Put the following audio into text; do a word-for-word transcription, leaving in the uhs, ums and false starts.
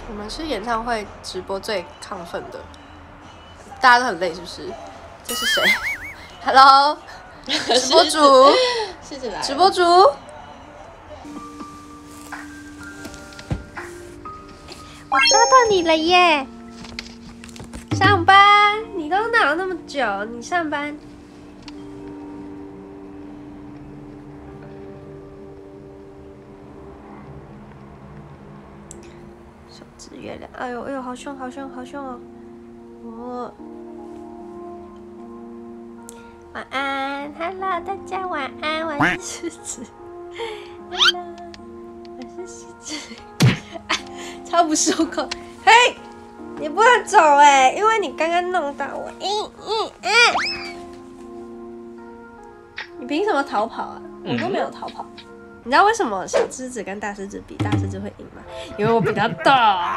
我们是演唱会直播最亢奋的，大家都很累，是不是？这是谁 ？Hello， 直播主， 狮子来了， 直播主。我抓到你了耶！上班，你都哪有那么久？你上班。手指月亮，哎呦哎呦，好凶好凶好凶哦！我晚安 ，Hello， 大家晚安，我是狮子 ，Hello， 我是狮子，超不受控，嘿，你不能走哎、欸，因为你刚刚弄到我，嗯嗯嗯，你凭什么逃跑啊？我都没有逃跑。你知道为什么小狮子跟大狮子比，大狮子会赢吗？因为我比它大。